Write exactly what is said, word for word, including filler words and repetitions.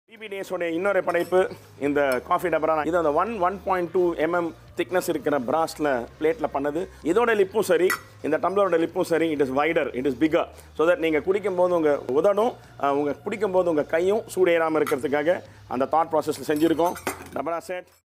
Dace இன்னொரு படைப்பு இந்த காஃபி டபரா இது அந்த one one point two mm thickness இருக்கிற பிராஸ்ல பிளேட்ல பண்ணது. இதோட லிப்பும் சரி, இந்த டம்ளரோட லிப்பும் சரி, it is wider, it is bigger. So that நீங்கள் குடிக்கும் போது உங்கள் உதடும் உங்கள் குடிக்கும் போது உங்கள் கையும் சூடேறாமல் இருக்கிறதுக்காக அந்த தாட் ப்ராசஸில் செஞ்சுருக்கோம். டபரா செட்